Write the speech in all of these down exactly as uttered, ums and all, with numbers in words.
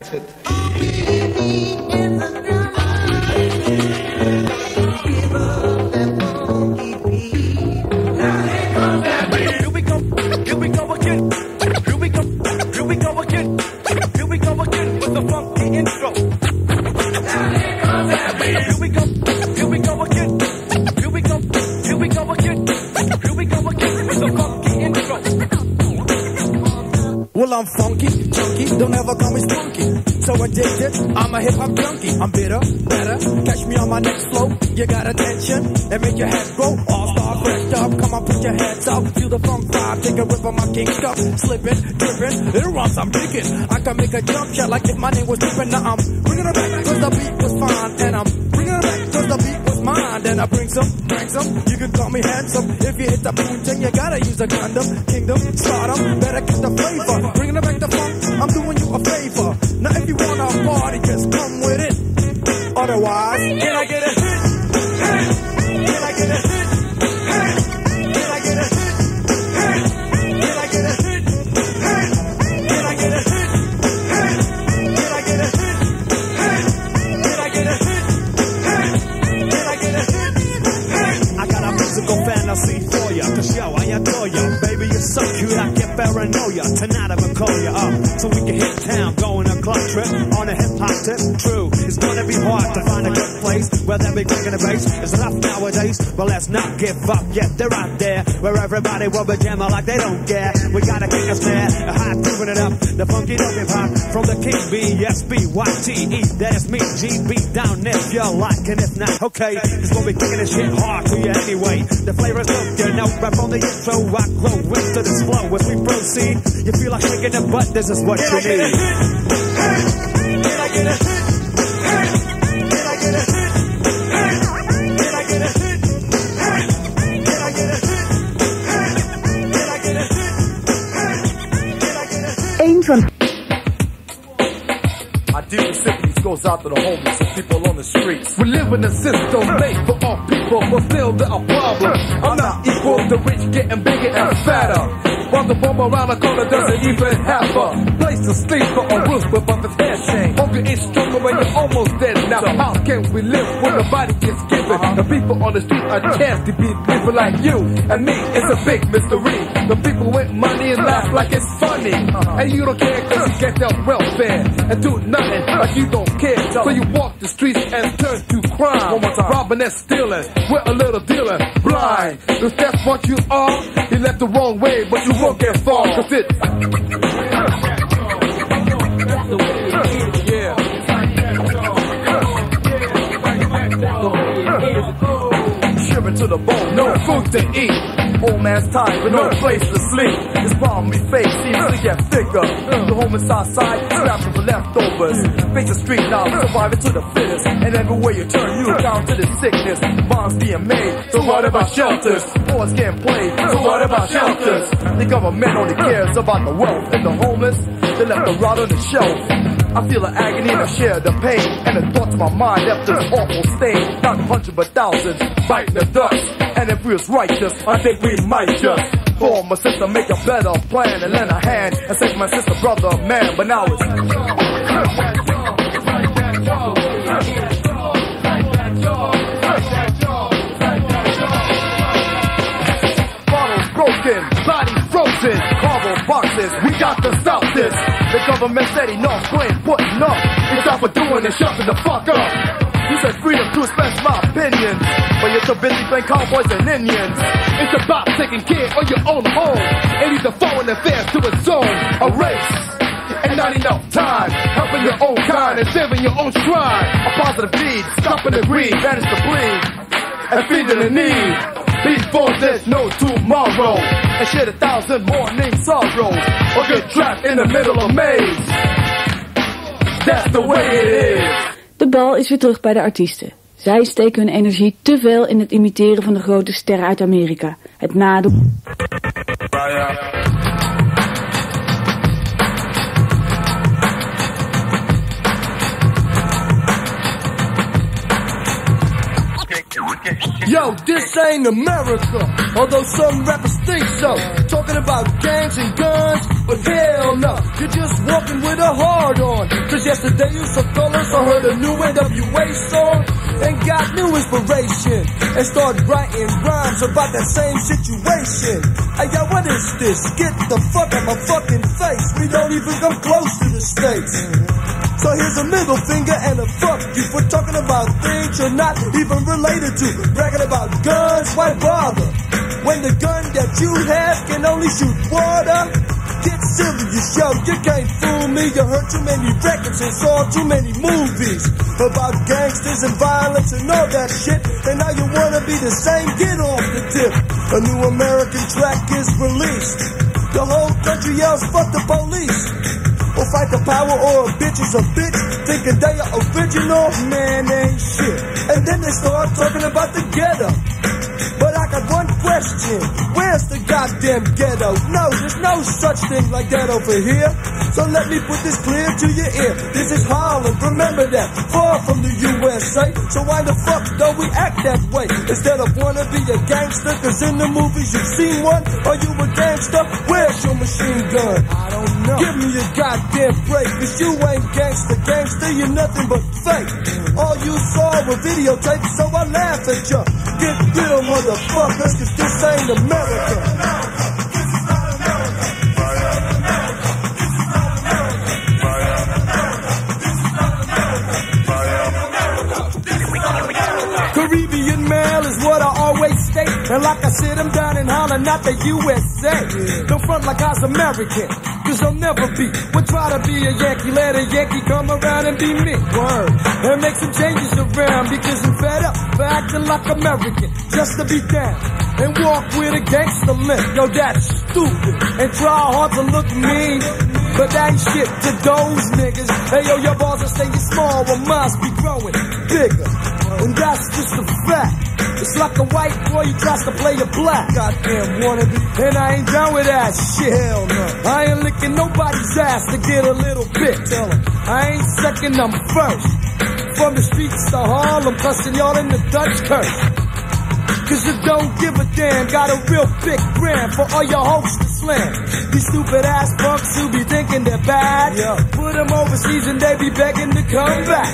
Well, I'm funky, chunky, don't ever call me spunky. So addicted, I'm a hip-hop junkie. I'm bitter, better, catch me on my next flow. You got attention, and make your head grow. All-star, fresh up, come on, put your heads up. Feel the funk vibe, take a rip of my king cup. Slipping, dripping, it runs, I'm digging. I can make a jump shot like if my name was Dippin'. Now I'm bringing it back, cause the beat was fine. And I'm bringing it back, cause the beat was mine. Then I bring some, bring some, you can call me handsome. If you hit the boom, then you gotta use a condom. Kingdom, stardom, better get the flavor. Bringing it back the funk, I'm doing you a favor. Now if you wanna party, just come with it. Otherwise, can I get a hit? Hey! Can I get a hit? Hey! Can I get a hit? Hey! Can I get a hit? Hey! Can I get a hit? Hey! Can I get a hit? Hey! Can I get a hit? Hey! Can I get a hit? Hey! I got a musical fantasy for ya, to show I adore ya. Baby, you're so cute, I get paranoia. Tonight I'm gonna call you up, so we can hit town, go on a club trip, on a hip-hop tip. True, it's gonna be hard to find a good place where they be kicking the bass. It's rough nowadays, but let's not give up. Yeah, they're out there, where everybody will be jamming like they don't care. We gotta kick us there, a hot grooving it up, the funky dope hip-hop, from the King B S B Y T E, that is me, G B down if you like, and if not, okay, cause we'll be kicking this shit hard to you anyway. The flavor's dope, you know, right from the intro, I grow into this flow as we proceed. You feel like shaking the butt, this is what Can you I get need. a hit? Hey! Can I get a hit? Hey! Can I get a hit? Hey! Can I get a hit? Hey! Can I get a hit? Hey! Can I get a hit? Hey! Can I get a hit? Eén van Our deepest sympathies goes out to the homeless and people on the streets. We live in a system made for all people, but still there are problems. I'm not equal, the rich getting bigger and fatter. While the bum around the corner doesn't even have a place to sleep or a roof above his head. Hunger is stronger when you're almost dead. Now how can we live when the body gets given? The people on the street a chance to be people like you and me. It's a big mystery. The people with money and laugh like it's funny, and you don't care cause you get their welfare and do nothing like you don't care. So you walk the streets and turn to crime. One more time. Robbing and stealing, we're a little dealer, blind. If that's what you are, you left the wrong way, but you won't get far. Cause it yeah. Shivering to the bone, no food to eat. Old man's tired with no place to sleep. His problem we face seems to get thicker. The homicide side, scrapping for leftovers. Face the street now, surviving to the fittest. And everywhere you turn, you down to the sickness. Bombs being made, so what about shelters? Wars getting played, so what about shelters? The government only cares about the wealth and the homeless. They left the rot on the shelf. I feel the agony and I share the pain. And the thoughts of my mind left this awful stain. Not hundreds but thousands, biting the dust. And if we was righteous, I think we might just form a system, make a better plan, and lend a hand and save my sister, brother, man. But now it's bottles broken, bodies frozen, cardboard boxes. We got to stop this. The government said enough, we ain't putting up. It's time for doing it, shutting the fuck up. You said freedom to express my opinions, but you're so busy playing cowboys and Indians. It's about taking care of your own home, and either foreign affairs to its own. A race, and not enough time. Helping your own kind and saving your own shrine. A positive deed, stopping the greed, banish the bleed, and feeding the need. Before there's no tomorrow, and shed a thousand morning sorrows, or get trapped in the middle of maze. That's the way it is. De bal is weer terug bij de artiesten. Zij steken hun energie te veel in het imiteren van de grote sterren uit Amerika. Het nadoen. Yo, no, this ain't America. Although some rappers think so. Talking about gangs and guns, but hell no. You're just walking with a heart on. Cause yesterday you saw colors, I heard a new N W A song and got new inspiration and started writing rhymes about that same situation. Hey yo, what is this? Get the fuck out my fucking face. We don't even come close to the States. So here's a middle finger and a fuck you for talking about things you're not even related to. Bragging about guns, why bother? When the gun that you have can only shoot water. Get serious, yo, you can't fool me. You heard too many records and saw too many movies about gangsters and violence and all that shit. And now you wanna be the same, get off the tip. A new American track is released. The whole country yells, fuck the police. Or fight the power, or a bitch is a bitch. Thinking they are original, man, they ain't shit. And then they start talking about the ghetto. But I got one question, where's the goddamn ghetto? No, there's no such thing like that over here. So let me put this clear to your ear. This is Holland, remember that, far from the U S A. So why the fuck don't we act that way? Instead of wanna be a gangster, cause in the movies you've seen one. Are you a gangster? Where's your machine gun? I don't know. Give me a goddamn break, cause you ain't gangster, gangster, you're nothing but fake. All you saw were videotapes, so I laugh at ya. Get real, motherfuckers, cause this ain't America. Caribbean mail is what I always state. And like I said, I'm down in Holland, not the U S A. Don't front like I was American, cause I'll never be. We'll try to be a Yankee, let a Yankee come around and be me. Word. And make some changes around, because I'm fed up for acting like American, just to be down and walk with a gangster limp. Yo, that's stupid. And try hard to look mean, but that ain't shit to those niggas. Hey yo, your balls are staying small, but mine be growing bigger. And that's just a fact. It's like a white boy who tries to play a black. Goddamn wannabe. And I ain't down with that shit. Hell no. I ain't licking nobody's ass to get a little bit. Tell 'em I ain't second, I'm first. From the streets to Harlem, cussing y'all in the Dutch curse. Cause you don't give a damn. Got a real big brand for all your hoes to slam. These stupid ass punks who be thinking they're bad, yeah. Put them overseas and they be begging to come back.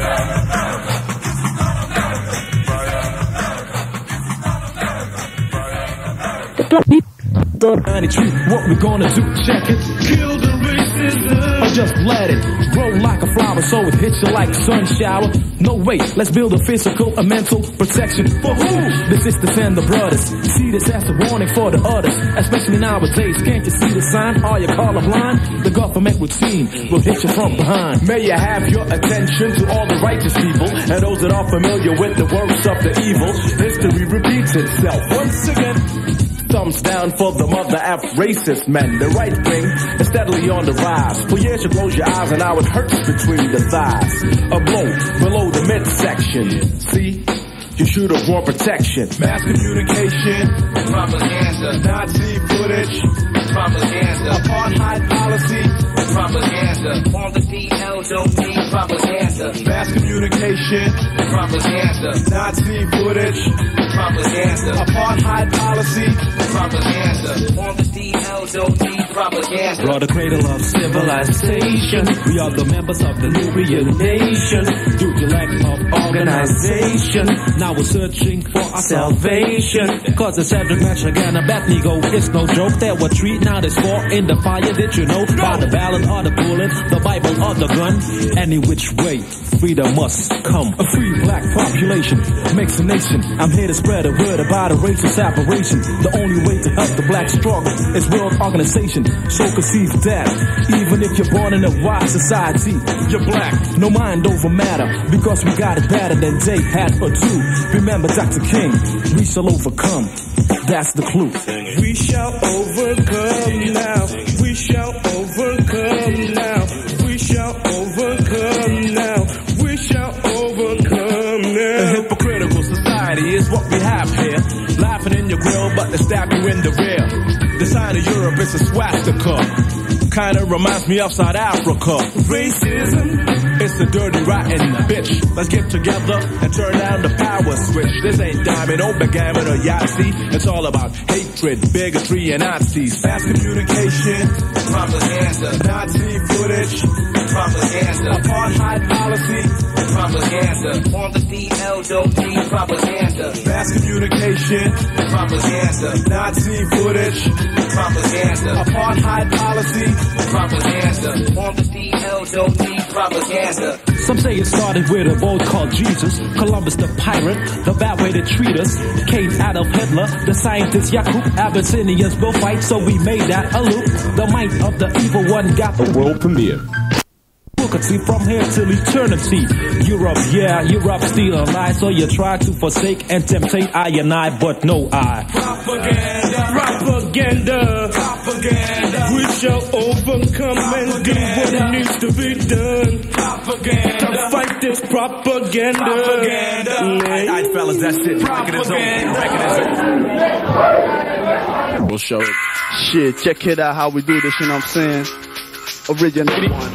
What we gonna do? Check it. Kill the racism. Or just let it grow like a flower so it hits you like a sun shower. No wait, let's build a physical and mental protection. For who? This is defend the brothers. See this as a warning for the others, especially nowadays. Can't you see the sign? Are you colorblind? The government routine will hit you from behind. May you have your attention to all the righteous people and those that are familiar with the works of the evil. History repeats itself once again. Thumbs down for the mother F racist men. The right wing is steadily on the rise. For years you close your eyes and now it hurts between the thighs. A blow below the midsection. See? You should have worn protection. Mass communication, propaganda. Nazi footage, propaganda. Apartheid policy, propaganda. On the D L O T, propaganda. Mass communication, propaganda. Nazi footage, propaganda. Apartheid policy, propaganda. On the D L O T, propaganda. Brought the cradle of civilization. We are the members of the Nubian nation. Due to lack of organization, now we're searching for our salvation. Cause the Cedric Magic and Abednego, it's no joke. There were three, now there's four in the fire. Did you know? By the ballad or the bullet, the Bible or the gun. Any which way, freedom must come. A free black population makes a nation. I'm here to spread a word about a racist separation. The only way to help the black struggle is world organization. So conceive that even if you're born in a white society, you're black. No mind over matter, because we got it better than they had or do. Remember Doctor King, we shall overcome. That's the clue. We shall overcome now. We shall overcome now. We shall overcome now. We shall overcome now. A hypocritical society is what we have here. Laughing in your grill, but they stab you in the rear. The sign of Europe is a swastika. Kinda reminds me of South Africa. Racism, it's a dirty, rotten bitch. Let's get together and turn down the power switch. This ain't diamond, or backgammon, or Yahtzee. It's all about hatred, bigotry, and Nazis. Mass communication, propaganda, Nazi footage, propaganda, apartheid policy, propaganda, on the D L W propaganda, mass communication, propaganda, Nazi footage, propaganda, apartheid policy, propaganda, on the D L W propaganda. Some say it started with a boat called Jesus, Columbus the pirate, the bad way to treat us, came out of Hitler, the scientist Yakub, Abyssinians will fight, so we made that a loop. The might of the evil one got the world premiere. Could see from here till eternity. Europe, yeah, Europe still alive, so you try to forsake and temptate I and I, but no I. Propaganda, propaganda, propaganda. We shall overcome and do what needs to be done. Propaganda, to fight this propaganda. Propaganda. Alright, fellas, that's it. Propaganda. We'll show it. Shit, check it out how we do this, you know what I'm saying? Original one.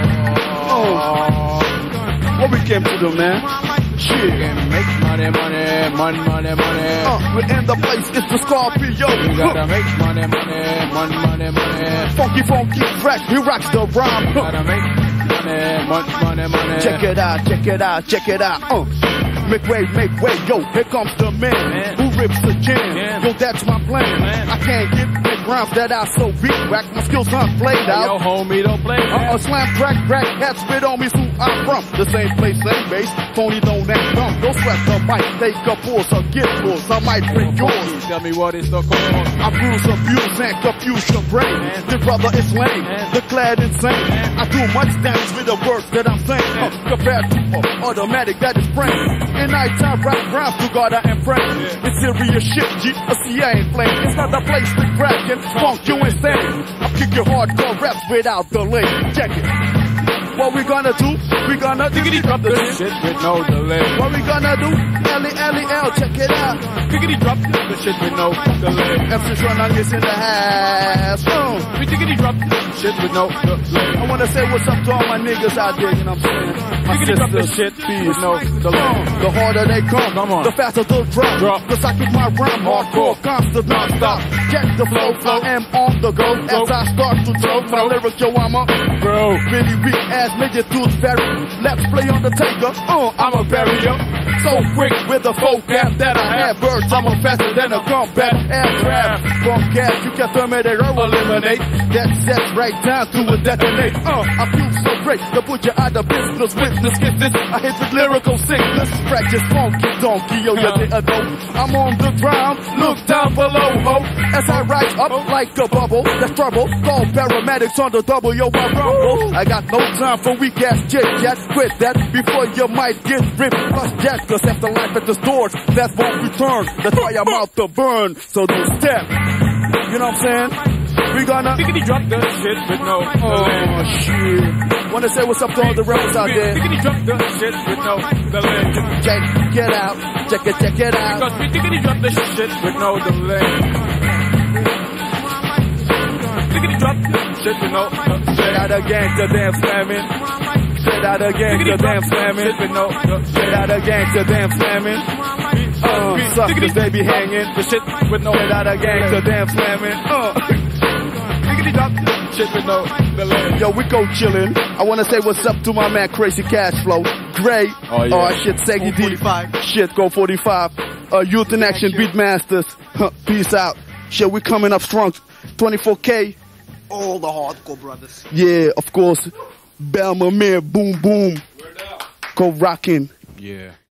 What we came to do, man? Shit. Make money, money, money, money, money. Uh, we in the place, it's the Scorpio. You gotta make money, money, money, money, money. Funky, funky, fresh, he rocks the rhyme. You gotta make money, money, money, money. Check it out, check it out, check it out. Uh. Make way, make way, yo, here comes the man, man. Who rips the jam, man. Yo, that's my plan, man. I can't get big rhymes that are so beat whack, my skills aren't played out. Yo, homie, don't play, man. Uh, uh, slam, crack, crack, hat spit on me, who I'm from. The same place, same base, phony don't act dumb. Don't sweat the mic, take a pulse or get pulse, I might bring yours. Tell me what is the cause. I bruise, abuse, and confuse your brain, man. The brother is lame, man. Declared insane, man. I do much damage with the words that I'm saying, uh, compared to uh, automatic that is brain. In nighttime, rap rhymes to God I am praying. Yeah. It's serious shit, G, a C I ain't playing. It's not the place to crack and funk you insane. I'll kick your hardcore raps without delay. Check it. What we gonna do? We gonna diggity drop the shit. shit with no delay. What we gonna do? L E L E L, check it out. Diggity drop the shit with no delay. M C Tron is in the house. Uh. We diggity drop the shit with no delay. I wanna say what's up to all my niggas out there, you know what I'm saying? My diggity drop the shit with no delay. The harder they come, come on. the faster the drop. drop. Cause I keep my rhyme hardcore, constant, non-stop. Check the flow, flow, I am on the go. go. As I start to throw my lyrics, yo, I'm a bro. Really weak ass nigga, tooth fairy. Let's play on the taker, uh, I'm a barrier. So quick with the vocab that I have. Birds, I'm a faster than a combat aircraft. From gas, you can terminate or eliminate. That's that's right down to a detonate. Uh, I feel so great to put you out of business. Witness, get this. I hit with lyrical sickness. Practice funky donkey, yo, you didn't know. I'm on the ground, look down below, ho. As I rise up like a bubble, that's trouble. Call paramedics on the double, yo, I rumble. I got no time for weak ass chit chat. Quit that before you might get ripped. Plus that, cause after life at the stores, that's won't return. That's why I'm out to burn. So don't step. You know what I'm saying? We gonna diggity drop the shit with no delay. Oh shit. Wanna say what's up to all the rebels out there? Diggity drop the shit with no delay. Check, get out. Check it, check it out. Because we diggity drop the shit with no delay. Diggity drop the shit with no delay. Say that again, the damn slamming. Say that again, the damn slamming. Say that again, the damn slamming. Uh, suckers, they be hanging. The shit with no Say that again, the damn slamming. Uh. Shit with no delay. Yo, we go chillin'. I wanna say what's up to my man Crazy Cash Flow. Gray. Oh, yeah. Oh shit, Seggy D. Shit, go forty-five. Uh, Youth in Action, Beatmasters. Huh, peace out. Shit, we coming up strong. twenty-four K. All the hardcore brothers. Yeah, of course. Belma Mir, boom boom. Go rockin'. Yeah.